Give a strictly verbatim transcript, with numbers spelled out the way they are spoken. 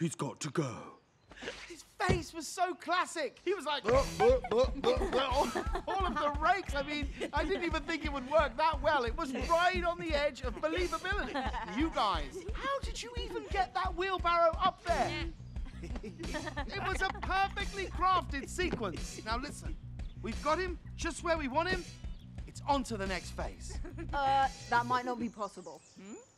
He's got to go. His face was so classic. He was like, all of the rakes. I mean, I didn't even think it would work that well. It was right on the edge of believability. You guys, how did you even get that wheelbarrow up there? It was a perfectly crafted sequence. Now listen, we've got him just where we want him. It's on to the next phase. Uh, that might not be possible. Hmm?